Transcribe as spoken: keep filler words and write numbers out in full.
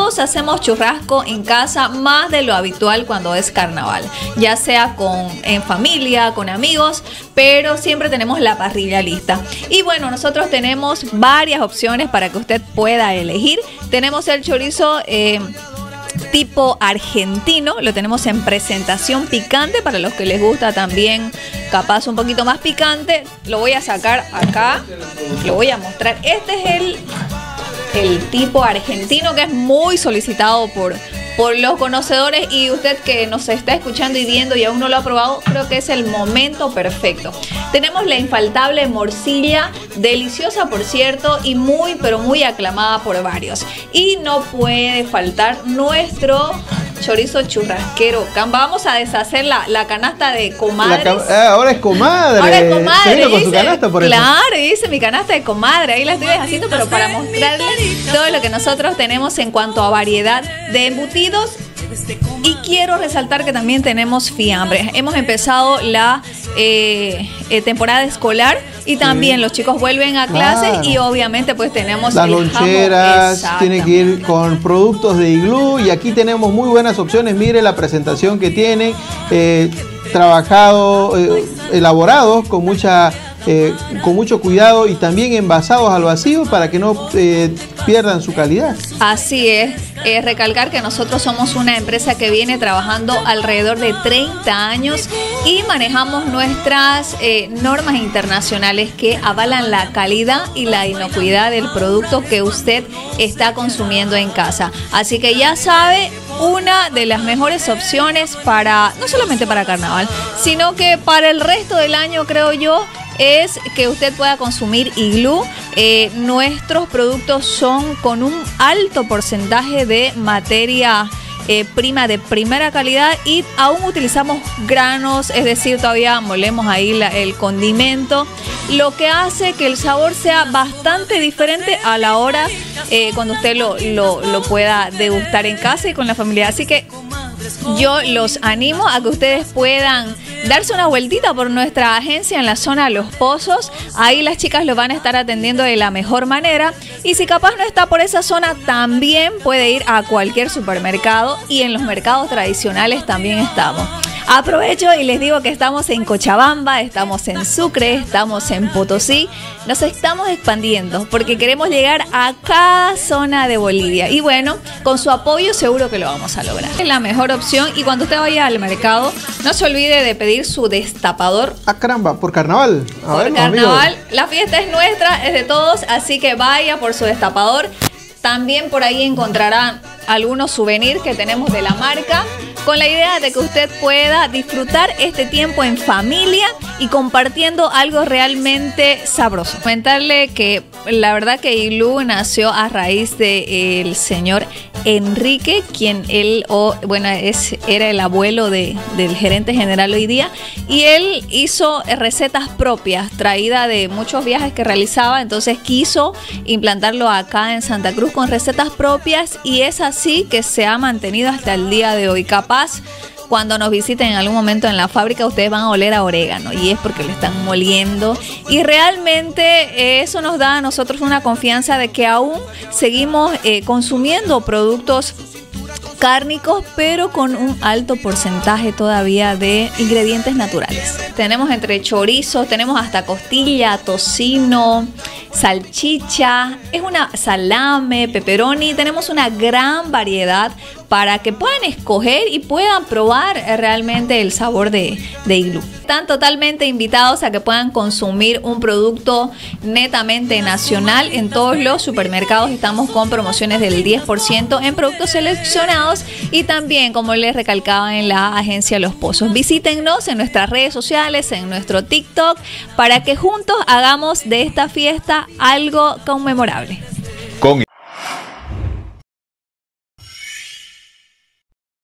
todos hacemos churrasco en casa más de lo habitual cuando es carnaval, ya sea con en familia, con amigos, pero siempre tenemos la parrilla lista. Y bueno, nosotros tenemos varias opciones para que usted pueda elegir. Tenemos el chorizo eh, tipo argentino, lo tenemos en presentación picante para los que les gusta también capaz un poquito más picante. Lo voy a sacar acá, lo voy a mostrar. Este es el, el tipo argentino, que es muy solicitado por, por los conocedores, y usted que nos está escuchando y viendo y aún no lo ha probado, creo que es el momento perfecto. Tenemos la infaltable morcilla, deliciosa por cierto y muy pero muy aclamada por varios. Y no puede faltar nuestro chorizo churrasquero. Vamos a deshacer la, la canasta de comadres. La, eh, ahora es comadre. Ahora es comadre. Se vino con dice, su canasta por eso. Claro, dice mi canasta de comadre. Ahí la estoy deshaciendo, pero para mostrarles todo lo que nosotros tenemos en cuanto a variedad de embutidos. Y quiero resaltar que también tenemos fiambres. Hemos empezado la eh, eh, temporada escolar y también sí. los chicos vuelven a clases, claro. y obviamente pues tenemos las el loncheras, tiene que ir con productos de Iglú, y aquí tenemos muy buenas opciones. Mire la presentación que tienen, eh, trabajado, eh, elaborados con mucha Eh, con mucho cuidado y también envasados al vacío para que no eh, pierdan su calidad. Así es, eh, recalcar que nosotros somos una empresa que viene trabajando alrededor de treinta años y manejamos nuestras eh, normas internacionales que avalan la calidad y la inocuidad del producto que usted está consumiendo en casa. Así que ya sabe, una de las mejores opciones para, no solamente para carnaval, sino que para el resto del año, creo yo, es que usted pueda consumir Iglú. Eh, nuestros productos son con un alto porcentaje de materia eh, prima de primera calidad, y aún utilizamos granos, es decir, todavía molemos ahí la, el condimento, lo que hace que el sabor sea bastante diferente a la hora eh, cuando usted lo, lo, lo pueda degustar en casa y con la familia. Así que yo los animo a que ustedes puedan darse una vueltita por nuestra agencia en la zona Los Pozos. Ahí las chicas lo van a estar atendiendo de la mejor manera. Y si capaz no está por esa zona, también puede ir a cualquier supermercado, y en los mercados tradicionales también estamos. Aprovecho y les digo que estamos en Cochabamba, estamos en Sucre, estamos en Potosí. Nos estamos expandiendo porque queremos llegar a cada zona de Bolivia. Y bueno, con su apoyo seguro que lo vamos a lograr. Es la mejor opción, y cuando usted vaya al mercado, no se olvide de pedir su destapador. Ah, caramba, por carnaval. A por ver, carnaval. amigos. La fiesta es nuestra, es de todos, así que vaya por su destapador. También por ahí encontrarán algunos souvenirs que tenemos de la marca, con la idea de que usted pueda disfrutar este tiempo en familia y compartiendo algo realmente sabroso. Comentarle que la verdad que Iglú nació a raíz del señor Enrique, quien él, oh, bueno, es, era el abuelo de, del gerente general hoy día, y él hizo recetas propias, traídas de muchos viajes que realizaba, entonces quiso implantarlo acá en Santa Cruz con recetas propias, y es así que se ha mantenido hasta el día de hoy. Capaz cuando nos visiten en algún momento en la fábrica, ustedes van a oler a orégano, y es porque lo están moliendo, y realmente eh, eso nos da a nosotros una confianza de que aún seguimos eh, consumiendo productos cárnicos, pero con un alto porcentaje todavía de ingredientes naturales. Tenemos entre chorizos, tenemos hasta costilla, tocino, salchicha, es una salame, pepperoni. Tenemos una gran variedad para que puedan escoger y puedan probar realmente el sabor de, de Iglú. Están totalmente invitados a que puedan consumir un producto netamente nacional. En todos los supermercados estamos con promociones del diez por ciento en productos seleccionados, y también, como les recalcaba, en la agencia Los Pozos. Visítennos en nuestras redes sociales, en nuestro TikTok, para que juntos hagamos de esta fiesta algo conmemorable.